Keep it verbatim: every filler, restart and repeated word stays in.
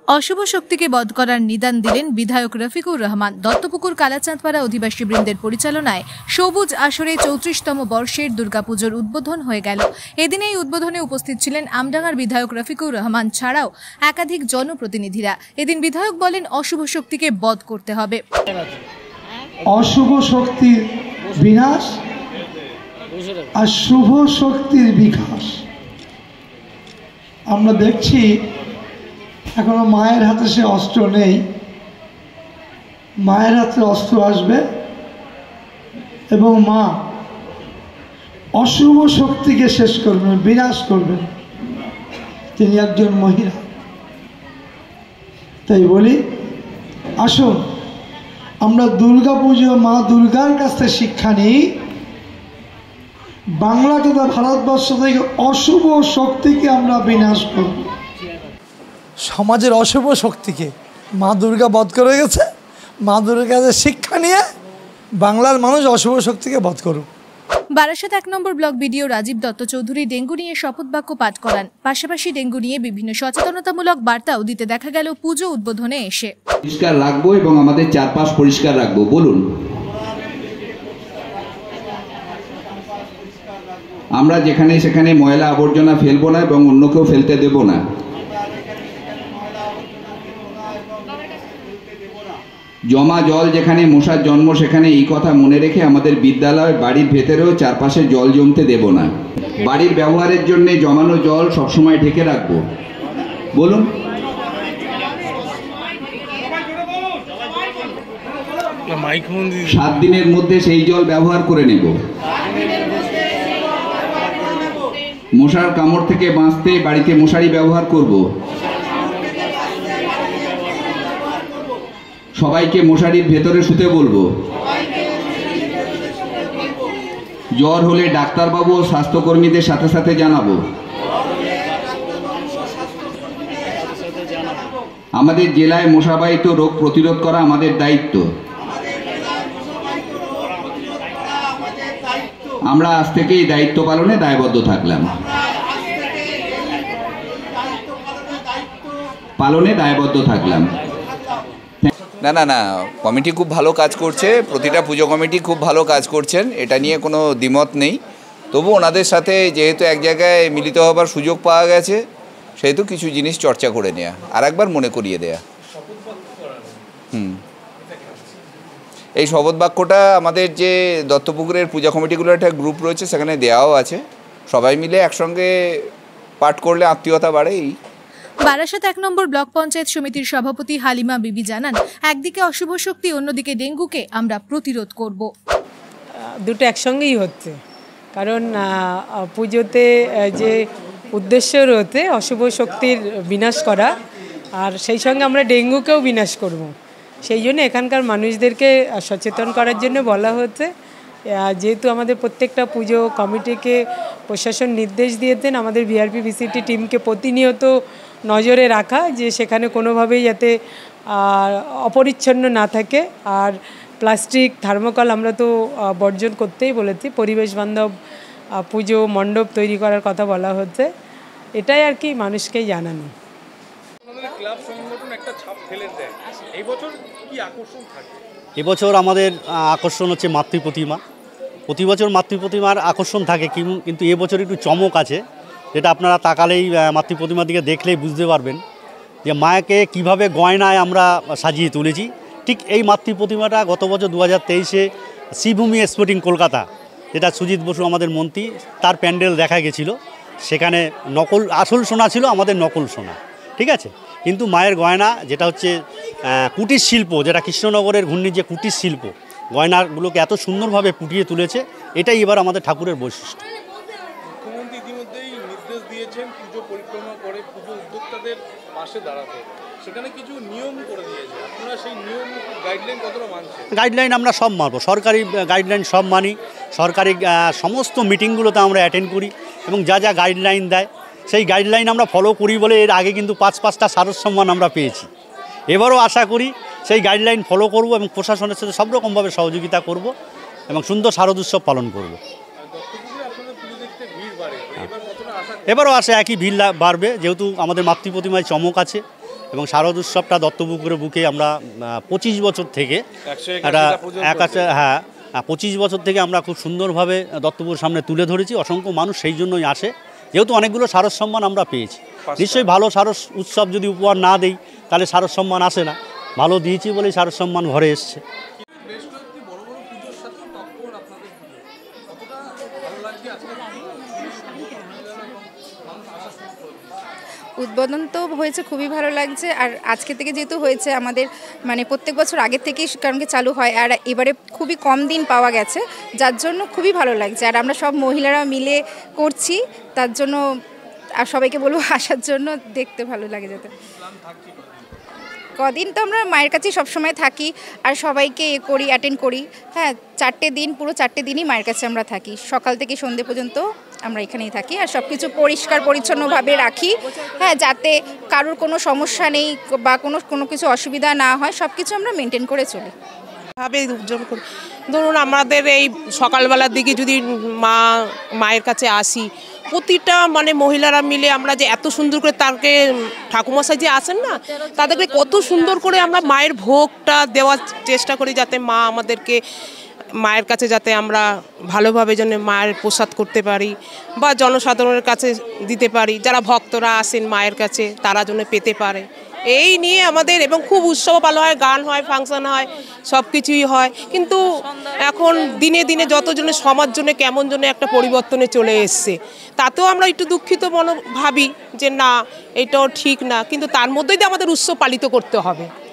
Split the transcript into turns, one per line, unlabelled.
অশুভ শক্তিকে বধ করার নিদান দিলেন বিধায়ক রফিকুর রহমান। দত্তপুকুর কালাচাঁদপাড়া অধিবাসী বৃন্দের পরিচালনায় সবুজ আসরে চৌত্রিশতম বর্ষের দুর্গাপুজোর উদ্বোধন হয়ে গেল। এদিন এই উদ্বোধনে উপস্থিত ছিলেন আমডাঙ্গার বিধায়ক রফিকুর রহমান ছাড়াও একাধিক জনপ্রতিনিধিরা। এদিন বিধায়ক বলেন, অশুভ শক্তিকে বধ করতে হবে।
অশুভ শক্তির বিনাশ আর শুভ শক্তির বিকাশ। আমরা দেখছি এখনো মায়ের হাতে সে অস্ত্র নেই, মায়ের হাতে অস্ত্র আসবে এবং মা অশুভ শক্তিকে শেষ করবেন, বিনাশ করবেন। তিনি একজন মহিলা। তাই বলি, আসুন আমরা দুর্গা পুজো মা দুর্গার কাছ থেকে শিক্ষা নিই, বাংলা তথা ভারতবর্ষ থেকে অশুভ শক্তিকে আমরা বিনাশ করব। সমাজের অশুভ শক্তিকে মা দুর্গা বধ করে গেছে। মা দুর্গার কাছে শিক্ষা নিয়ে বাংলার মানুষ অশুভ শক্তিকে বধ করুক।
বারাসাত এক নম্বর block BDO Rajib Dutta Chowdhury dengue নিয়ে শপথ বাক্য পাঠ করান। পাশাপাশি ডেঙ্গু নিয়ে বিভিন্ন সচেতনতামূলক বার্তাও দিতে দেখা গেল পুজো উদ্বোধনে এসে।
পরিষ্কার রাখবো এবং আমাদের চারপাশ পরিষ্কার রাখবো। বলুন, আমরা যেখানে সেখানে ময়লা আবর্জনা ফেলবো না এবং অন্যকেও ফেলতে দেব না। জমা জল যেখানে মশার জন্ম সেখানে এই কথা মনে রেখে আমাদের বিদ্যালয় বাড়ির ভেতরেও চারপাশে জল জমতে দেব না। বাড়ির ব্যবহারের জন্য জমানো জল সবসময় ঢেকে রাখবো। বলুন, সাত দিনের মধ্যে সেই জল ব্যবহার করে নেব। মশার কামড় থেকে বাঁচতে বাড়িতে মশারি ব্যবহার করব। সবাইকে মশারির ভেতরে শুতে বলবো। জ্বর হলে ডাক্তারবাবু ও স্বাস্থ্যকর্মীদের সাথে সাথে জানাবো। আমাদের জেলায় মশাবাহিত রোগ প্রতিরোধ করা আমাদের দায়িত্ব। আমরা আজ থেকেই দায়িত্ব পালনে দায়বদ্ধ থাকলাম পালনে দায়বদ্ধ থাকলাম
না না না কমিটি খুব ভালো কাজ করছে, প্রতিটা পুজো কমিটি খুব ভালো কাজ করছেন, এটা নিয়ে কোনো দ্বিমত নেই। তবু ওনাদের সাথে যেহেতু এক জায়গায় মিলিত হবার সুযোগ পাওয়া গেছে, সেহেতু কিছু জিনিস চর্চা করে নেওয়া, আর একবার মনে করিয়ে দেয়া। হুম এই শপথ বাক্যটা আমাদের যে দত্তপুকুরের পূজা কমিটিগুলোর একটা গ্রুপ রয়েছে, সেখানে দেওয়াও আছে। সবাই মিলে একসঙ্গে পাঠ করলে আত্মীয়তা বাড়ে। এই
বারাসাত এক নম্বর ব্লক পঞ্চায়েত সমিতির সভাপতি হালিমা বিবি জানান, একদিকে অশুভ শক্তি, অন্যদিকে ডেঙ্গুকে আমরা প্রতিরোধ করব।
দুটো একসঙ্গেই হচ্ছে, কারণ পুজোতে যে উদ্দেশ্য রয়েছে অশুভ শক্তির বিনাশ করা, আর সেই সঙ্গে আমরা ডেঙ্গুকেও বিনাশ করব। সেই জন্য এখানকার মানুষদেরকে সচেতন করার জন্য বলা হচ্ছে। যেহেতু আমাদের প্রত্যেকটা পুজো কমিটিকে প্রশাসন নির্দেশ দিয়েছেন আমাদের ভিআরপি ভিসিটি টিমকে প্রতিনিয়ত নজরে রাখা, যে সেখানে কোনোভাবেই যাতে অপরিচ্ছন্ন না থাকে। আর প্লাস্টিক থার্মোকল আমরা তো বর্জন করতেই বলেছি। পরিবেশ বান্ধব পুজো মণ্ডপ তৈরি করার কথা বলা হচ্ছে। এটাই আর কি মানুষকে জানানো।
ক্লাব সংগঠন একটা ছাপ ফেলে দেয়। এই বছর কি আকর্ষণ থাকবে?
এবছর আমাদের আকর্ষণ হচ্ছে মাতৃ প্রতিমা। প্রতি বছর মাতৃ প্রতিমার আকর্ষণ থাকে, কিন্তু এবছর একটু চমক আছে, যেটা আপনারা তাকালেই মাতৃ প্রতিমার দিকে দেখলেই বুঝতে পারবেন যে মায়াকে কীভাবে গয়নায় আমরা সাজিয়ে তুলেছি। ঠিক এই মাতৃ প্রতিমাটা গত বছর দু হাজার তেইশে শ্রীভূমি স্পোর্টিং কলকাতা, যেটা সুজিত বসু আমাদের মন্ত্রী, তার প্যান্ডেল দেখা গেছিলো। সেখানে নকল আসল সোনা ছিল, আমাদের নকল সোনা, ঠিক আছে। কিন্তু মায়ের গয়না যেটা হচ্ছে কুটির শিল্প, যেটা কৃষ্ণনগরের ঘূর্ণির যে কুটির শিল্প, গয়নাগুলোকে এত সুন্দরভাবে ফুটিয়ে তুলেছে, এটাই এবার আমাদের ঠাকুরের বৈশিষ্ট্য।
মুখ্যমন্ত্রী ইতিমধ্যেই নির্দেশ দিয়েছেন পুজো পরিক্রমা করে পুজো উদ্যোক্তাদের পাশে দাঁড়াতে, সেখানে কিছু নিয়ম করে দিয়েছে। আপনারা সেই নিয়ম গাইডলাইন কতটা মানছেন?
গাইডলাইন আমরা সব মানব, সরকারি গাইডলাইন সব মানি। সরকারি সমস্ত মিটিংগুলোতে আমরা অ্যাটেন্ড করি এবং যা যা গাইডলাইন দেয় সেই গাইডলাইন আমরা ফলো করি বলে এর আগে কিন্তু পাঁচ পাঁচটা শারদ সম্মান আমরা পেয়েছি। এবারও আশা করি সেই গাইডলাইন ফলো করব এবং প্রশাসনের সাথে সব রকমভাবে সহযোগিতা করব এবং সুন্দর শারদ উৎসব পালন করব। এবারও আসে একই ভিড় বাড়বে, যেহেতু আমাদের মাতৃ প্রতিমায় চমক আছে এবং শারদ উৎসবটা দত্তপুকুরের বুকে আমরা পঁচিশ বছর থেকে একটা একাশে হ্যাঁ পঁচিশ বছর থেকে আমরা খুব সুন্দরভাবে দত্তপুকুর সামনে তুলে ধরেছি। অসংখ্য মানুষ সেই জন্যই আসে, যেহেতু অনেকগুলো শারদ সম্মান আমরা পেয়েছি। নিশ্চয়ই ভালো শারদ উৎসব যদি উপহার না দেই তাহলে শারদ সম্মান আসে না, ভালো দিয়েছি বলেই শারদ সম্মান ঘরে এসছে।
উদ্বোধন তো হয়েছে, খুবই ভালো লাগছে। আর আজকে থেকে যেহেতু হয়েছে আমাদের মানে প্রত্যেক বছর আগের থেকেই কারণ কি চালু হয়, আর এবারে খুবই কম দিন পাওয়া গেছে, যার জন্য খুবই ভালো লাগছে। আর আমরা সব মহিলারা মিলে করছি, তার জন্য আর সবাইকে বলবো আসার জন্য, দেখতে ভালো লাগে যাতে। কদিন তো আমরা মায়ের কাছেই সবসময় থাকি আর সবাইকে এ করি, অ্যাটেন্ড করি। হ্যাঁ, চারটে দিন, পুরো চারটে দিনই মায়ের কাছে আমরা থাকি, সকাল থেকে সন্ধ্যে পর্যন্ত আমরা এখানেই থাকি। আর সব কিছু পরিষ্কার পরিচ্ছন্নভাবে রাখি, হ্যাঁ, যাতে কারোর কোনো সমস্যা নেই বা কোনো কোনো কিছু অসুবিধা না হয়, সব কিছু আমরা মেনটেন করে চলি।
ভাবে উজ্জ্বল করি। ধরুন আমাদের এই সকালবেলার দিকে যদি মা মায়ের কাছে আসি, প্রতিটা মানে মহিলারা মিলে আমরা যে এত সুন্দর করে তাকে ঠাকুমশাই যে আসেন না, তাদেরকে কত সুন্দর করে আমরা মায়ের ভোগটা দেওয়ার চেষ্টা করি, যাতে মা আমাদেরকে মায়ের কাছে যাতে আমরা ভালোভাবে যেন মায়ের প্রসাদ করতে পারি বা জনসাধারণের কাছে দিতে পারি, যারা ভক্তরা আসেন মায়ের কাছে তারা যেন পেতে পারে, এই নিয়ে আমাদের। এবং খুব উৎসব পালন হয়, গান হয়, ফাংশন হয়, সব কিছুই হয়। কিন্তু এখন দিনে দিনে যতজনের সমাজ জন্য কেমন জন্য একটা পরিবর্তনে চলে এসছে, তাতেও আমরা একটু দুঃখিত মনে ভাবি যে না, এটাও ঠিক না, কিন্তু তার মধ্যেই তো আমাদের উৎসব পালিত করতে হবে।